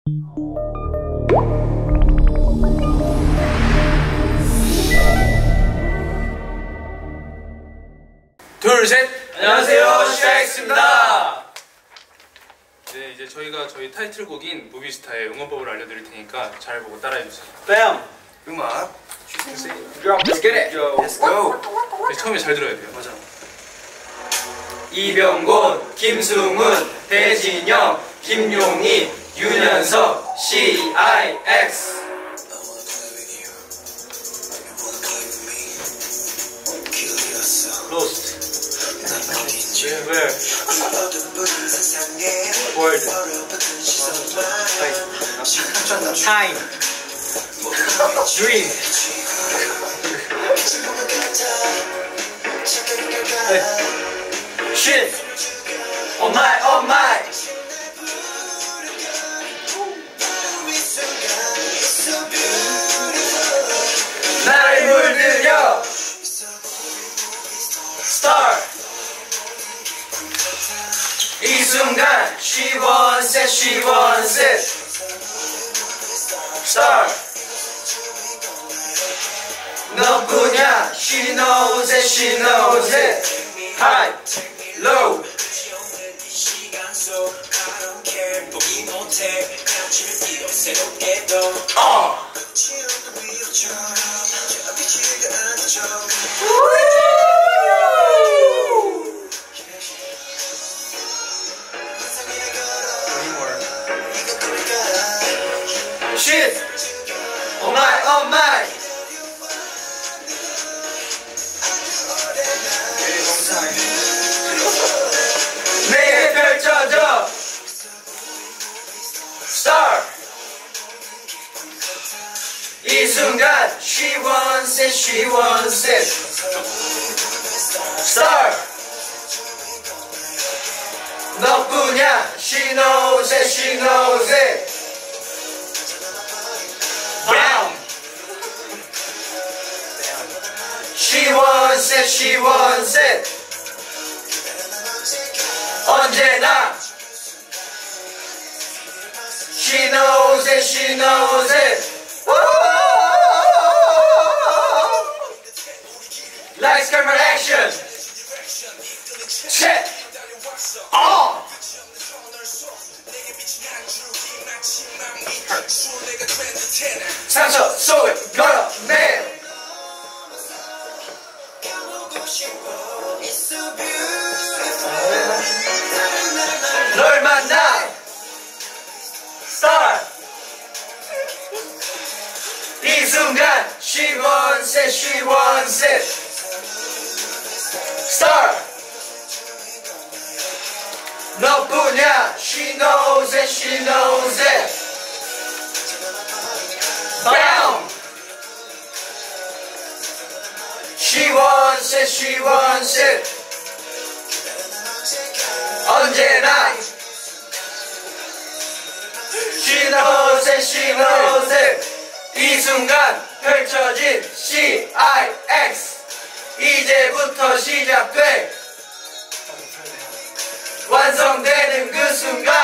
둘, 셋! 안녕하세요, 슈엑스입니다. 네, 이제 저희가 저희 타이틀곡인 무비스타의 응원법을 알려드릴 테니까 잘 보고 따라해주세요. 뺨! 음악 Let's get it! Let's go! 처음에 잘 들어야 돼요. 맞아. 이병곤, 김승훈, 배진영, 김용희, 윤현석, CIX. Lost. Where? World. Time. Dream. Shit. Oh my, oh my. 나를 물들여. Star. 이 순간 she wants it, she wants it. Star. 너뿐이야, she knows it, she knows it. High, low. Shit! Oh my, oh my! 내게 펼쳐져! Star! 이 순간 she wants it, she wants it. Star! 너뿐이야, she knows it, she knows it. Bam! She wants it, she wants it. 언제나 she knows it, she knows it. Lights, camera, action. Check. Oh. 상처 속을 걸어내. 널 만나. Star. 이 순간 she wants it, she wants it. Star. 너뿐이야, she knows it, she knows it. Bam. She wants it, she wants it. 언제나 she knows it, she knows it. 이 순간 펼쳐진 CIX. 이제부터 시작돼. 완성되는 그 순간